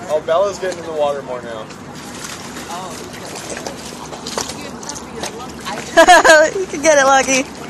Oh, Bella's getting in the water more now. Oh. You can get it, Lucky.